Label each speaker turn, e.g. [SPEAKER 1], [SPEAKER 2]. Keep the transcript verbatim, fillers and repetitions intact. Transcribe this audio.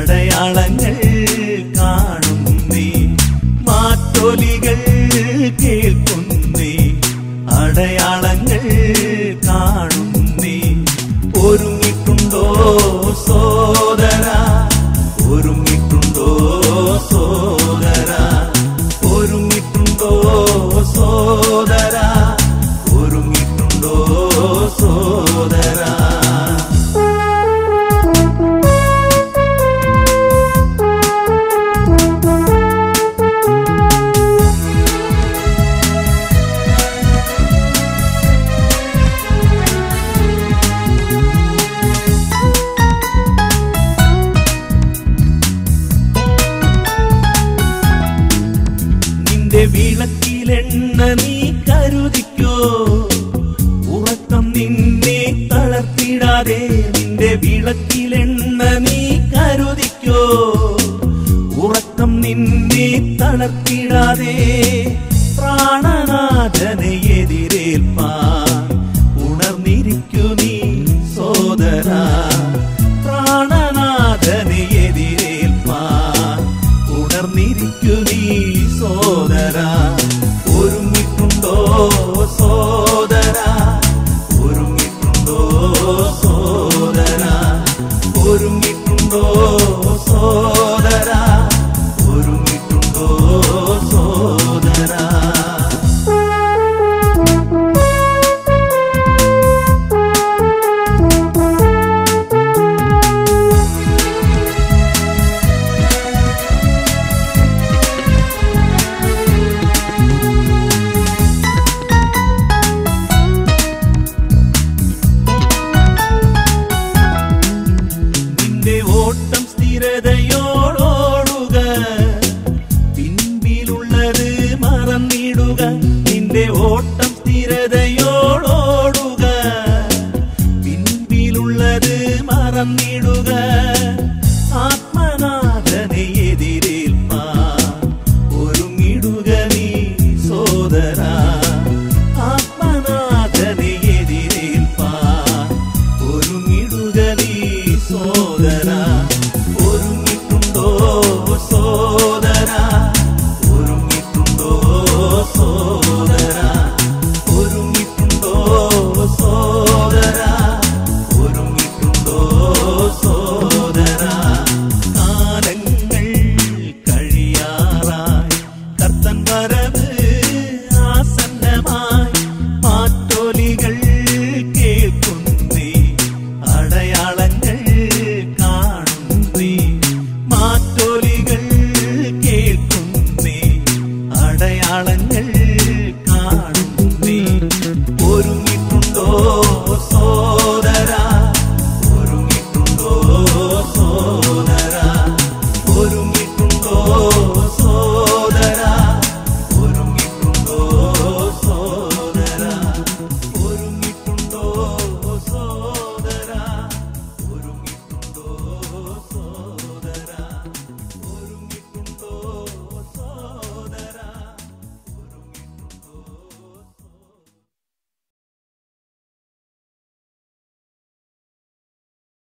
[SPEAKER 1] അടയാളങ്ങൾ കാണുന്നേ, മാറ്റൊലികൾ കേൾക്കുന്നേ, അടയാളങ്ങൾ കാണുന്നേ. ഒരുങ്ങിട്ടുണ്ടോ സോദര, ഒരുങ്ങിട്ടുണ്ടോ സോദര, ഒരുങ്ങിട്ടുണ്ടോ സോദര, ഒരുങ്ങിട്ടുണ്ടോ സോദര. വിളക്കിലെണ്ണ നീ കരുതിക്കോ, ഉറക്കം നിന്നെ തളർത്തിടാതെ. നിന്റെ വിളക്കിലെണ്ണ നീ കരുതിക്കോ, ഉറക്കം നിന്നെ തളർത്തിടാതെ. പ്രാണനാഥനെ എതിരേൽപ്പാൻ ഉണർന്നിരിക്കൂ നീ സോദര, പ്രാണനാഥനെ എതിരേൽപ്പാൻ ഉണർന്നിരിക്കൂ നീ സോദര. ഒരുങ്ങിട്ടുണ്ടോ സോദര, ഒരുങ്ങിട്ടുണ്ടോ സോദര, ഒരുങ്ങിട്ടുണ്ടോ സോദര, ഒരുങ്ങിട്ടുണ്ടോ സോദര. ഓട്ടം സ്ഥിരതയോടോടുക, പിൻപിലുള്ളത് മറന്നിടുക. നിന്റെ ഓട്ടം സ്ഥിരതയോടോടുക, പിൻപിലുള്ളത് മറന്നിടുക. ആത്മനാഥനെ എതിരേൽപ്പാൻ ഒരുങ്ങിടുക നീ സോദര, ആത്മനാഥനെ എതിരേൽപ്പാൻ ഒരുങ്ങിടുക നീ സോദര.